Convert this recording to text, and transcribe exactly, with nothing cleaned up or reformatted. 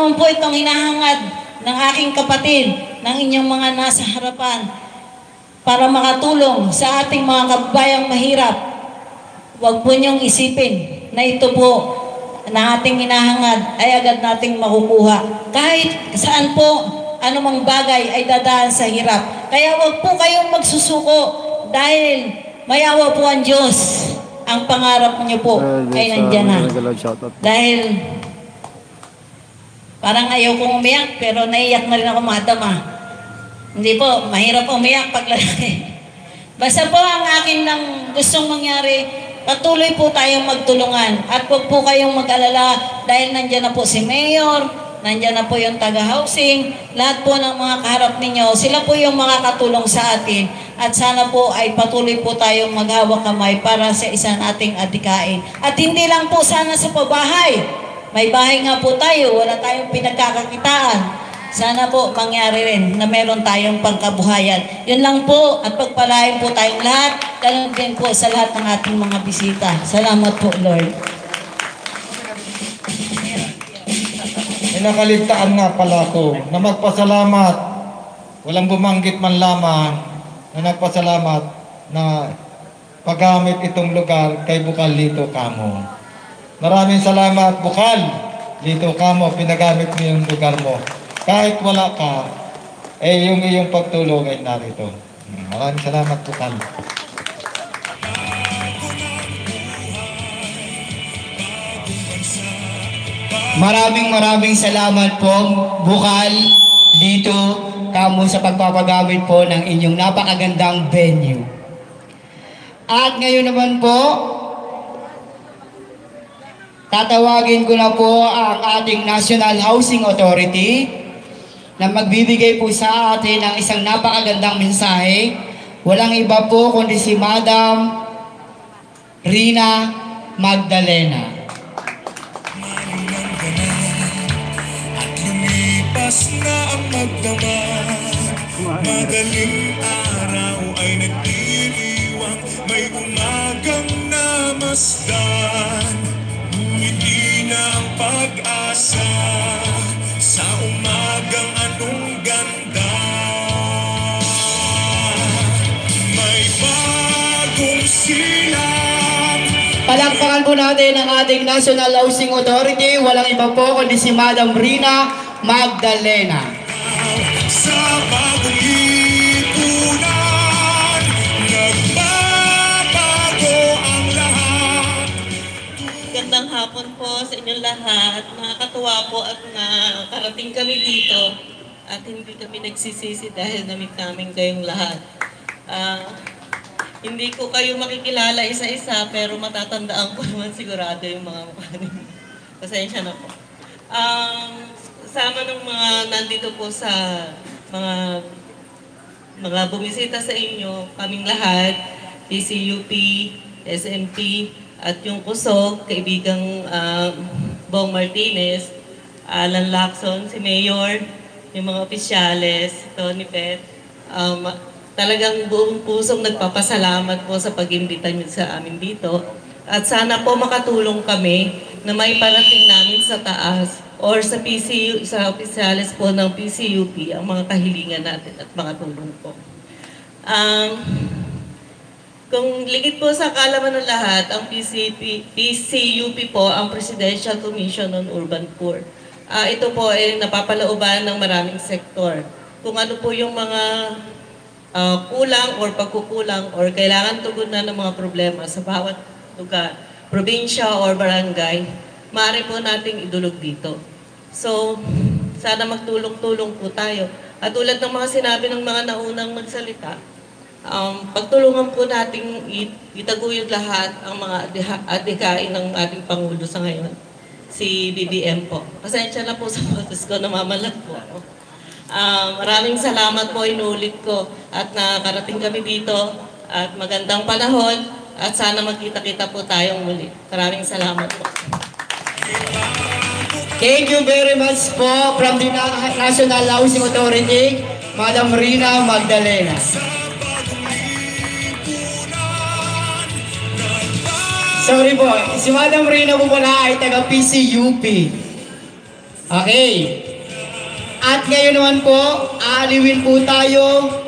tulong po itong hinahangad ng aking kapatid, ng inyong mga nasa harapan, para makatulong sa ating mga kababayang mahirap. Huwag po niyong isipin na ito po na ating hinahangad ay agad nating makukuha. Kahit saan po, anumang bagay ay dadaan sa hirap. Kaya huwag po kayong magsusuko dahil mayawa po ang Diyos. Ang pangarap niyo po ay nandyan na. Dahil parang ayaw kong umiyak, pero naiyak na rin ako, madam ah. Hindi po, mahirap umiyak pag lalaki. Basta po ang akin lang gustong mangyari, patuloy po tayong magtulungan. At huwag po kayong mag-alala dahil nandyan na po si Mayor, nandyan na po yung taga-housing, lahat po ng mga kaharap ninyo, sila po yung makakatulong sa atin. At sana po ay patuloy po tayong maghawak kamay para sa isa nating adikain. At hindi lang po sana sa pabahay. May bahay nga po tayo, wala tayong pinagkakakitaan. Sana po mangyari rin na meron tayong pangkabuhayan. Yun lang po, at pagpalain po tayong lahat, ganun din po sa lahat ng ating mga bisita. Salamat po, Lord. May nakaligtaan nga pala ko na magpasalamat, walang bumanggit man lamang, na nagpasalamat na paggamit itong lugar kay Bukal Lito Kamo. Maraming salamat, Bukal Lito Kamo, pinagamit mo yung lugar mo. Kahit wala ka, eh yung iyong pagtulong ay narito. Maraming salamat, Bukal. Maraming maraming salamat po, Bukal Lito Kamo, sa pagpapagamit po ng inyong napakagandang venue. At ngayon naman po, tatawagin ko na po ang ating National Housing Authority na magbibigay po sa atin ng isang napakagandang mensahe. Walang iba po kundi si Madam Rina Magdalena. At lumipas na ang magdamag, madaling araw ay nagdiriwang, may umagang namasdan, ngumiti na ang pag-asa sa umagang anong ganda. May bagong silang. Palakpakan po natin ang ating National Housing Authority. Walang iba po kundi si Madam Rina Magdalena. Sa bagong lipunan, nagbabago ang lahat. Gandang hapon po sa inyong lahat. Nakakatuwa po at nakarating kami dito at hindi kami nagsisisi dahil namit namin kayong lahat. Uh, hindi ko kayo makikilala isa-isa pero matatandaan ko naman sigurado yung mga mukha ninyo. Pasensya na po. Um, Sama ng mga nandito po sa mga mga bumisita sa inyo, kaming lahat, P C U P, S M P, at yung kusog, kaibigang uh, Bong Martinez, Alan Lacson, si Mayor, yung mga opisyales, Tony Pet, um, talagang buong pusong nagpapasalamat po sa pag-imbita niyo sa amin dito. At sana po makatulong kami na may parating namin sa taas or sa P C U, sa opisyales po ng P C U P ang mga kahilingan natin at makatulong po. Um, kung ligid po sa kaalaman ng lahat, ang P C U P po ang Presidential Commission on Urban Poor. Uh, ito po ay napapalooban ng maraming sektor. Kung ano po yung mga uh, kulang or pagkukulang or kailangan tugunan ng mga problema sa bawat lugar, probinsya or barangay, maaari po nating idulog dito. So, sana magtulong-tulong po tayo. At tulad ng mga sinabi ng mga naunang magsalita, um, pagtulungan po nating itaguyod lahat ang mga adhikain ng ating Pangulo sa ngayon, si B B M po. Pasensya na po sa boses ko, namamalat po ako. Uh, maraming salamat po, inulit ko, at nakarating kami dito, at magandang panahon, at sana magkita-kita po tayong muli. Maraming salamat po. Thank you very much po from the National Housing Authority, Madam Rina Magdalena. Sorry po, si Madam Rina po pala ay taga P C U P. Okay. At ngayon naman po, aaliwin po tayo